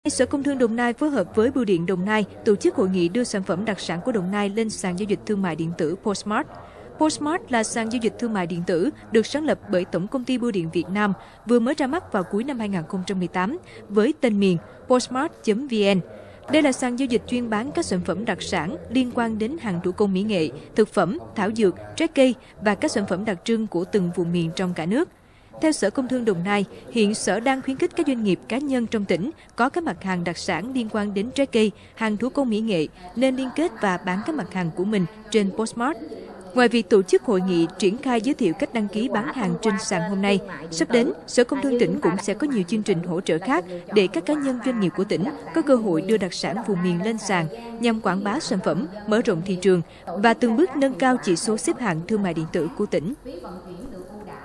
Sở Công Thương Đồng Nai phối hợp với Bưu điện Đồng Nai tổ chức hội nghị đưa sản phẩm đặc sản của Đồng Nai lên sàn giao dịch thương mại điện tử Postmart. Postmart là sàn giao dịch thương mại điện tử được sáng lập bởi Tổng công ty Bưu điện Việt Nam, vừa mới ra mắt vào cuối năm 2018 với tên miền postmart.vn. Đây là sàn giao dịch chuyên bán các sản phẩm đặc sản liên quan đến hàng thủ công mỹ nghệ, thực phẩm, thảo dược, trái cây và các sản phẩm đặc trưng của từng vùng miền trong cả nước. Theo Sở Công Thương Đồng Nai, hiện Sở đang khuyến khích các doanh nghiệp cá nhân trong tỉnh có các mặt hàng đặc sản liên quan đến trái cây, hàng thủ công mỹ nghệ nên liên kết và bán các mặt hàng của mình trên Postmart. Ngoài việc tổ chức hội nghị triển khai giới thiệu cách đăng ký bán hàng trên sàn hôm nay, sắp đến, Sở Công Thương tỉnh cũng sẽ có nhiều chương trình hỗ trợ khác để các cá nhân doanh nghiệp của tỉnh có cơ hội đưa đặc sản vùng miền lên sàn nhằm quảng bá sản phẩm, mở rộng thị trường và từng bước nâng cao chỉ số xếp hạng thương mại điện tử của tỉnh.